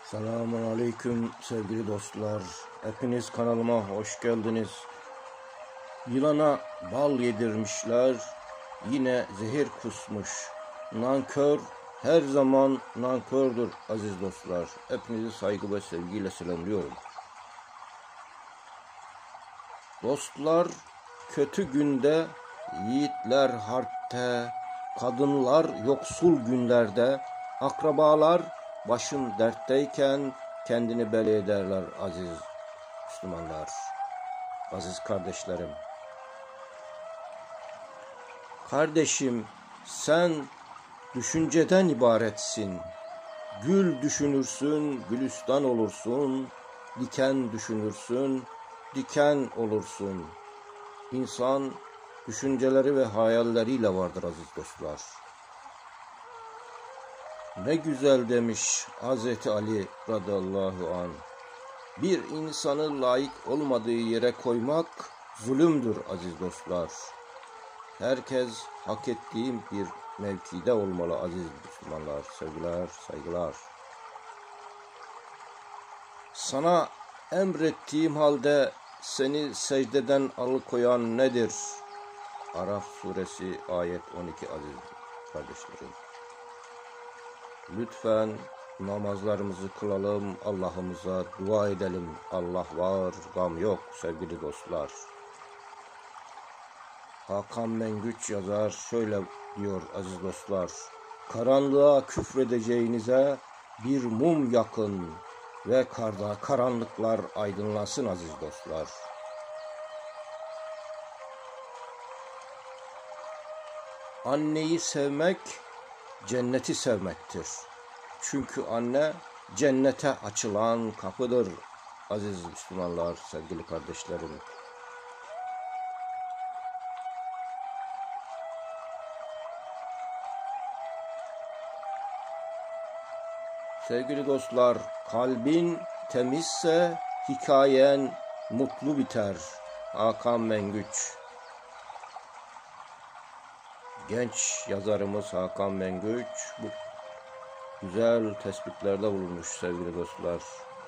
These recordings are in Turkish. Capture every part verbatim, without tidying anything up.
Selamun Aleyküm sevgili dostlar. Hepiniz kanalıma hoş geldiniz. Yılana bal yedirmişler, yine zehir kusmuş. Nankör her zaman nankördür aziz dostlar. Hepinizi saygı ve sevgiyle selamlıyorum. Dostlar kötü günde, yiğitler harpte, kadınlar yoksul günlerde, akrabalar başın dertteyken kendini belli ederler aziz Müslümanlar, aziz kardeşlerim. Kardeşim, sen düşünceden ibaretsin. Gül düşünürsün, gülistan olursun. Diken düşünürsün, diken olursun. İnsan düşünceleri ve hayalleriyle vardır aziz dostlar. Ne güzel demiş Hazreti Ali radıyallahu anh. Bir insanı layık olmadığı yere koymak zulümdür aziz dostlar. Herkes hak ettiği bir mevkide olmalı aziz Müslümanlar, sevgiler, saygılar. Sana emrettiğim halde seni secdeden alıkoyan nedir? Araf suresi ayet on iki aziz kardeşlerim. Lütfen namazlarımızı kılalım, Allah'ımıza dua edelim. Allah var, gam yok sevgili dostlar. Hakan Mengüç yazar, şöyle diyor aziz dostlar. Karanlığa küfredeceğinize bir mum yakın ve karda karanlıklar aydınlasın aziz dostlar. Anneyi sevmek cenneti sevmektir. Çünkü anne cennete açılan kapıdır aziz Müslümanlar, sevgili kardeşlerim. Sevgili dostlar, kalbin temizse hikayen mutlu biter. Hakan Mengüç. Genç yazarımız Hakan Mengüç bu güzel tespitlerde bulunmuş sevgili dostlar.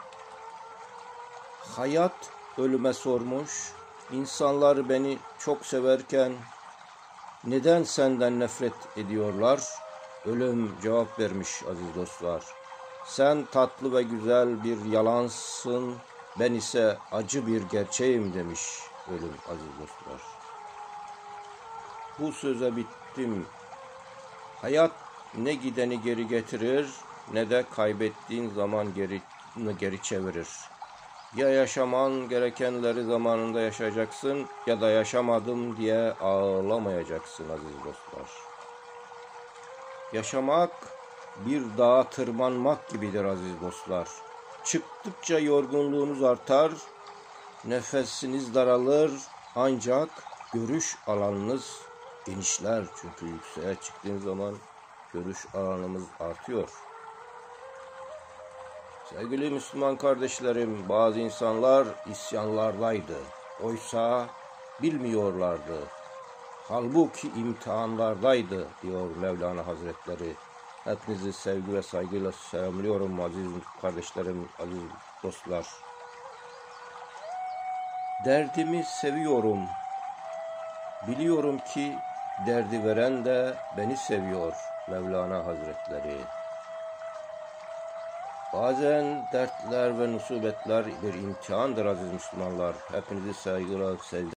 Hayat ölüme sormuş. İnsanlar beni çok severken neden senden nefret ediyorlar? Ölüm cevap vermiş aziz dostlar. Sen tatlı ve güzel bir yalansın, ben ise acı bir gerçeğim demiş ölüm aziz dostlar. Bu söze bittim. Hayat ne gideni geri getirir, ne de kaybettiğin zaman geri, geri çevirir. Ya yaşaman gerekenleri zamanında yaşayacaksın, ya da yaşamadım diye ağlamayacaksın aziz dostlar. Yaşamak bir dağa tırmanmak gibidir aziz dostlar. Çıktıkça yorgunluğunuz artar, nefesiniz daralır, ancak görüş alanınız genişler. Çünkü yükseğe çıktığınız zaman görüş alanımız artıyor. Sevgili Müslüman kardeşlerim, bazı insanlar isyanlardaydı. Oysa bilmiyorlardı. Halbuki imtihanlardaydı diyor Mevlana Hazretleri. Hepinizi sevgi ve saygıyla selamlıyorum aziz kardeşlerim, aziz dostlar. Derdimi seviyorum. Biliyorum ki derdi veren de beni seviyor Mevlana Hazretleri. Bazen dertler ve musibetler bir imtihandır aziz Müslümanlar. Hepinizi saygıyla sevgiyle